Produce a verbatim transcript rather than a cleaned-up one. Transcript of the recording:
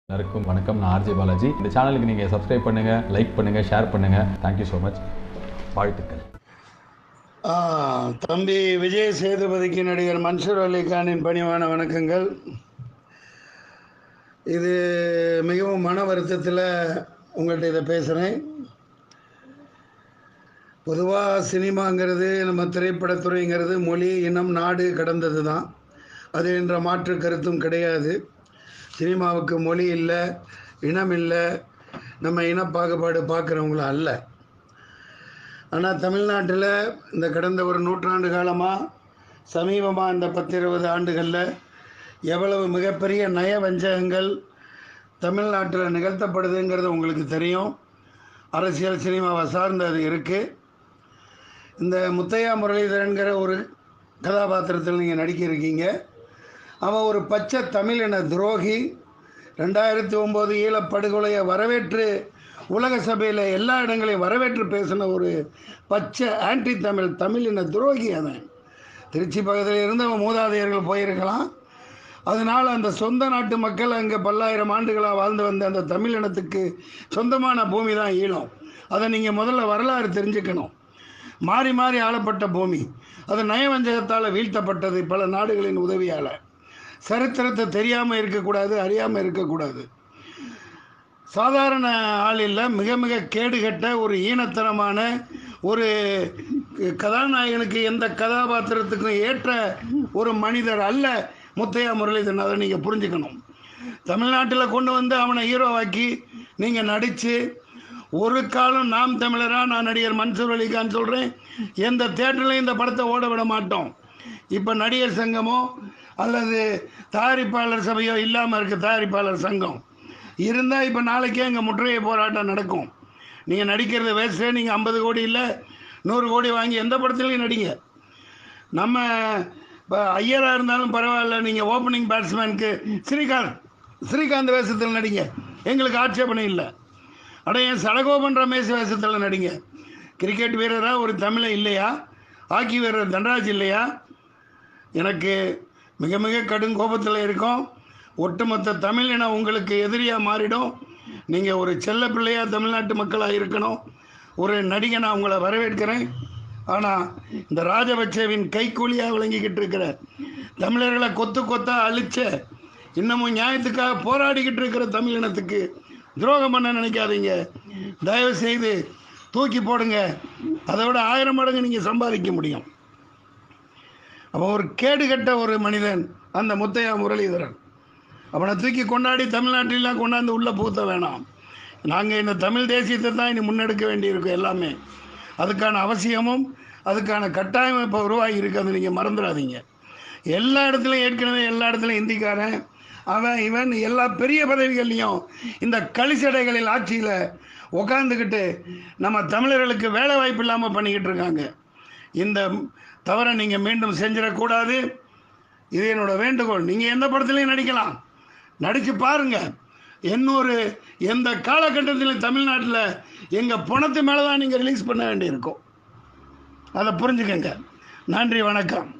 எல்லாருக்கும் வணக்கம். நான் ஆர்ஜே பாலாஜி. இந்த சேனலுக்கு நீங்கள் சப்ஸ்கிரைப் பண்ணுங்கள், லைக் பண்ணுங்கள், ஷேர் பண்ணுங்கள். Thank you so much. வாழ்த்துக்கள். தம்பி விஜய் சேதுபதிக்கு நடிகர் மன்சூர் அலிகானின் பணிவான வணக்கங்கள். இது மிகவும் மன வருத்தத்தில் உங்கள்கிட்ட இதை பேசுகிறேன். பொதுவாக சினிமாங்கிறது, நம்ம திரைப்படத்துறைங்கிறது மொழி, இனம், நாடு கடந்தது தான். அது என்ற மாற்று கருத்தும் கிடையாது. சினிமாவுக்கு மொழி இல்லை, இனம் இல்லை, நம்ம இன பாகுபாடு பார்க்குறவங்களும் அல்ல. ஆனால் தமிழ்நாட்டில் இந்த கடந்த ஒரு நூற்றாண்டு காலமாக, சமீபமாக இந்த பத்து இருபது ஆண்டுகளில் எவ்வளவு மிகப்பெரிய நய வஞ்சகங்கள் தமிழ்நாட்டில் நிகழ்த்தப்படுதுங்கிறது உங்களுக்கு தெரியும். அரசியல் சினிமாவை சார்ந்து அது இருக்குது. இந்த முத்தையா முரளிதரன்கிற ஒரு கதாபாத்திரத்தில் நீங்கள் நடிக்கிருக்கீங்க. அவன் ஒரு பச்சை தமிழின துரோகி. ரெண்டாயிரத்தி ஒம்பது ஈழப்படுகொலையை வரவேற்று உலக சபையில் எல்லா இடங்களையும் வரவேற்று பேசின ஒரு பச்சை ஆன்டி தமிழ் தமிழின துரோகி. அவன் திருச்சி பக்கத்தில் இருந்து அவன் மூதாதையர்கள் போயிருக்கலாம். அதனால் அந்த சொந்த நாட்டு மக்கள் அங்கே பல்லாயிரம் ஆண்டுகளாக வாழ்ந்து வந்த அந்த தமிழினத்துக்கு சொந்தமான பூமி தான் ஈழம். அதை நீங்கள் முதல்ல வரலாறு தெரிஞ்சுக்கணும். மாறி மாறி ஆளப்பட்ட பூமி, அது நயவஞ்சகத்தால் வீழ்த்தப்பட்டது பல நாடுகளின் உதவியால். சரித்திரத்தை தெரியாமல் இருக்கக்கூடாது, அறியாமல் இருக்கக்கூடாது. சாதாரண ஆளில் மிக மிக கேடுகட்ட ஒரு ஈனத்தனமான ஒரு கதாநாயகனுக்கு எந்த கதாபாத்திரத்துக்கும் ஏற்ற ஒரு மனிதர் அல்ல முத்தையா முரளிதரன். அதை நீங்கள் புரிஞ்சுக்கணும். தமிழ்நாட்டில் கொண்டு வந்து அவனை ஹீரோவாக்கி நீங்கள் நடித்து, ஒரு காலம் நாம் தமிழரா, நான் நடிகர் மன்சூர் அலிகான் சொல்கிறேன், எந்த தேட்டர்லையும் இந்த படத்தை ஓட விட மாட்டோம். இப்போ நடிகர் சங்கமோ அல்லது தயாரிப்பாளர் சபையோ இல்லாமல் இருக்குது. தயாரிப்பாளர் சங்கம் இருந்தால் இப்போ நாளைக்கே எங்கள் முற்றுகை போராட்டம் நடக்கும். நீங்கள் நடிக்கிறது வேஸ்ட்டு. நீங்கள் ஐம்பது கோடி இல்லை நூறு கோடி வாங்கி எந்த படத்துலையும் நடிங்க. நம்ம இப்போ ஐயராக இருந்தாலும் பரவாயில்ல, நீங்கள் ஓப்பனிங் பேட்ஸ்மேனுக்கு ஸ்ரீகாந்த் ஸ்ரீகாந்த் வேஷத்தில் நடிங்க, எங்களுக்கு ஆட்சேபனை இல்லை. அட என் சடகோபன் ரமேஷ் வேஷத்தில் நடிங்க. கிரிக்கெட் வீரராக ஒரு தமிழை இல்லையா? ஹாக்கி வீரர் தன்ராஜ் இல்லையா? எனக்கு மிக மிக கடும் கோபத்தில் இருக்கும். ஒட்டுமொத்த தமிழ் இனம் உங்களுக்கு எதிரியாக மாறிடும். நீங்கள் ஒரு செல்ல பிள்ளையாக தமிழ்நாட்டு மக்களாக இருக்கணும். ஒரு நடிகனாக உங்களை வரவேற்கிறேன். ஆனால் இந்த ராஜபக்சேவின் கைக்கூலியாக விளங்கிக்கிட்டு இருக்கிற, தமிழர்களை கொத்து கொத்தாக அழிச்ச, இன்னமும் நியாயத்துக்காக போராடிக்கிட்டு இருக்கிற தமிழ் இனத்துக்கு துரோகம் பண்ண நினைக்காதீங்க. தயவு செய்து தூக்கி போடுங்க. அதை விட ஆயிரம் மடங்கு நீங்கள் சம்பாதிக்க முடியும். அவன் ஒரு கேடுகட்ட ஒரு மனிதன் அந்த முத்தையா முரளிதரன். அவனை தூக்கி கொண்டாடி தமிழ்நாட்டிலாம் கொண்டாந்து உள்ளே பூத்த வேணாம். நாங்கள் இந்த தமிழ் தேசியத்தை தான் இனி முன்னெடுக்க வேண்டியிருக்கும். எல்லாமே அதுக்கான அவசியமும் அதுக்கான கட்டாயம் இப்போ உருவாகி இருக்குது. அதை நீங்கள் மறந்துடாதீங்க. எல்லா இடத்துலையும் ஏற்கனவே எல்லா இடத்துலையும் இந்திக்காரன் அவன் இவன் எல்லா பெரிய பதவிகள்லையும் இந்த கலிசடைகளில் ஆட்சியில் உட்காந்துக்கிட்டு நம்ம தமிழர்களுக்கு வேலை வாய்ப்பு இல்லாமல் பண்ணிக்கிட்டு இருக்காங்க. இந்த தவறை நீங்கள் மீண்டும் செஞ்சிடக்கூடாது. இது என்னோட வேண்டுகோள். நீங்கள் எந்த படத்துலையும் நடிக்கலாம், நடித்து பாருங்கள். இன்னொரு எந்த காலகட்டத்திலும் தமிழ்நாட்டில் எங்கள் பணத்து மேலே தான் நீங்கள் ரிலீஸ் பண்ண வேண்டியிருக்கும். அதை புரிஞ்சுக்கங்க. நன்றி, வணக்கம்.